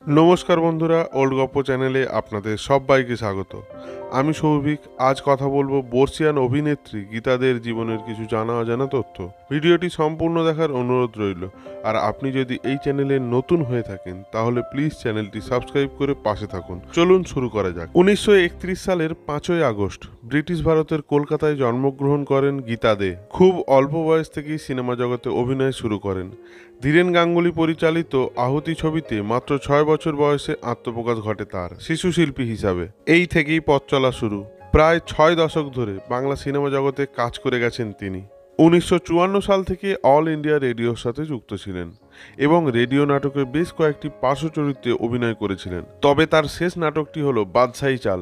নমস্কার বন্ধুরা, ওল্ড গপ্প চ্যানেলে আপনাদের সবাইকে স্বাগত। আমি সৌভিক। আজ কথা বলবো বর্ষিয়ান অভিনেত্রী গীতা দের জীবনের কিছু জানা অজানা তথ্য। ভিডিওটি সম্পূর্ণ দেখার অনুরোধ রইল। আর আপনি যদি এই চ্যানেলে নতুন হয়ে থাকেন তাহলে প্লিজ চ্যানেলটি সাবস্ক্রাইব করে পাশে থাকুন। চলুন শুরু করা যাক। 1931 সালের 5ই আগস্ট ব্রিটিশ ভারতের কলকাতায় জন্মগ্রহণ করেন গীতা দে। খুব অল্প বয়স থেকেই সিনেমা জগতে অভিনয় শুরু করেন। ধীরেন গাঙ্গুলি পরিচালিত আহুতি ছবিতে মাত্র 6 বছর বয়সে আত্মপ্রকাশ ঘটে তার শিশু শিল্পী হিসাবে। এই থেকেই পথ চলা শুরু। প্রায় 6 দশক ধরে বাংলা সিনেমা জগতে কাজ করে গেছেন তিনি। 1954 সাল থেকে অল ইন্ডিয়া রেডিওর সাথে যুক্ত ছিলেন এবং রেডিও নাটকে বেশ কয়েকটি পার্শ্ব চরিত্রে অভিনয় করেছিলেন। তবে তার শেষ নাটকটি হলো বাদশাহী চাল।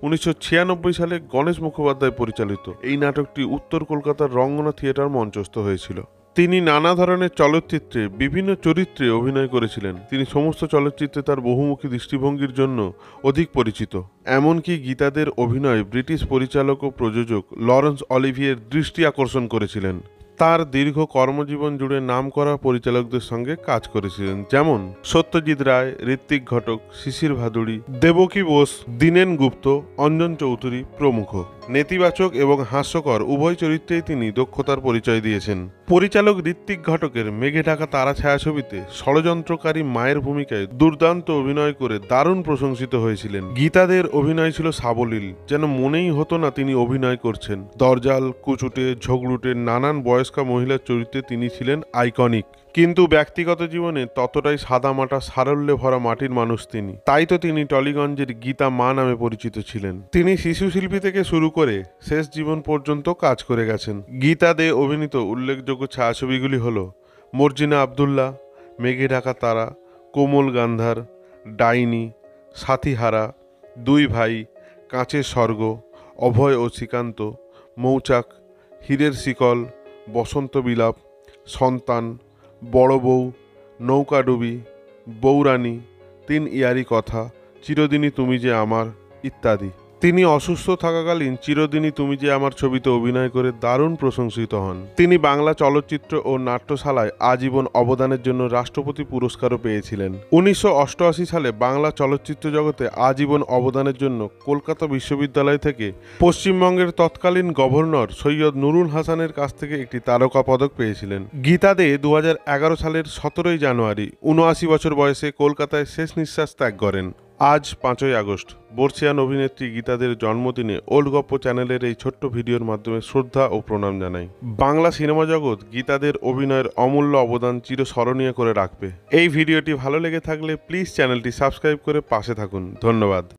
1996 সালে গণেশ মুখোপাধ্যায় পরিচালিত এই নাটকটি উত্তর কলকাতার রঙ্গনা থিয়েটার মঞ্চস্থ হয়েছিল। তিনি নানা ধরনের চলচ্চিত্রে বিভিন্ন চরিত্রে অভিনয় করেছিলেন। তিনি সমস্ত চলচ্চিত্রে তার বহুমুখী দৃষ্টিভঙ্গির জন্য অধিক পরিচিত। এমনকি গীতাদের অভিনয় ব্রিটিশ পরিচালক ও প্রযোজক লরেন্স অলিভিয়ের দৃষ্টি আকর্ষণ করেছিলেন। তার দীর্ঘ কর্মজীবন জুড়ে নামকরা পরিচালকদের সঙ্গে কাজ করেছিলেন, যেমন সত্যজিৎ রায়, ঋত্বিক ঘটক, শিশির ভাদুড়ী, দেবকী বোস, দীনেন গুপ্ত, অঞ্জন চৌধুরী প্রমুখ। নেতিবাচক এবং হাস্যকর উভয় চরিত্রেই তিনি দক্ষতার পরিচয় দিয়েছেন। পরিচালক ঋত্বিক ঘটকের মেঘে ঢাকা তারা ছায়াছবিতে ষড়যন্ত্রকারী মায়ের ভূমিকায় দুর্দান্ত অভিনয় করে দারুণ প্রশংসিত হয়েছিলেন। গীতাদের অভিনয় ছিল সাবলীল, যেন মনেই হতো না তিনি অভিনয় করছেন। দরজাল, কুচুটে, ঝগড়ুটে নানান বয়স্কা মহিলার চরিত্রে তিনি ছিলেন আইকনিক। কিন্তু ব্যক্তিগত জীবনে ততটাই সাদামাটা সারল্যে ভরা মাটির মানুষ তিনি। তাই তো তিনি টলিগঞ্জের গীতা মা নামে পরিচিত ছিলেন। তিনি শিশু শিল্পী থেকে শুরু করে শেষ জীবন পর্যন্ত কাজ করে গেছেন। গীতা দে অভিনীত উল্লেখযোগ্য ছায়াছবিগুলি হল মর্জিনা আবদুল্লাহ, মেঘে ঢাকা তারা, কোমল গান্ধার, ডাইনি, সাথীহারা, দুই ভাই, কাঁচের স্বর্গ, অভয় ও শ্রীকান্ত, মৌচাক, হীরের শিকল, বসন্ত বিলাপ, সন্তান, বড় বউ, নৌকাডুবি, বৌরানী, 3 ইয়ারি কথা, চিরদিনই তুমি যে আমার ইত্যাদি। তিনি অসুস্থ থাকাকালীন চিরদিনই তুমি যে আমার ছবিতে অভিনয় করে দারুণ প্রশংসিত হন। তিনি বাংলা চলচ্চিত্র ও নাট্যশালায় আজীবন অবদানের জন্য রাষ্ট্রপতি পুরস্কারও পেয়েছিলেন। 1988 সালে বাংলা চলচ্চিত্র জগতে আজীবন অবদানের জন্য কলকাতা বিশ্ববিদ্যালয় থেকে পশ্চিমবঙ্গের তৎকালীন গভর্নর সৈয়দ নুরুল হাসানের কাছ থেকে একটি তারকা পদক পেয়েছিলেন। গীতা দে 2011 সালের 17 জানুয়ারি 79 বছর বয়সে কলকাতায় শেষ নিঃশ্বাস ত্যাগ করেন। আজ 5ই আগস্ট বর্ষিয়ান অভিনেত্রী গীতাদের জন্মদিনে ওল্ড গপ্প চ্যানেলের এই ছোট্ট ভিডিওর মাধ্যমে শ্রদ্ধা ও প্রণাম জানাই। বাংলা সিনেমা জগৎ গীতাদের অভিনয়ের অমূল্য অবদান চিরস্মরণীয় করে রাখবে। এই ভিডিওটি ভালো লেগে থাকলে প্লিজ চ্যানেলটি সাবস্ক্রাইব করে পাশে থাকুন। ধন্যবাদ।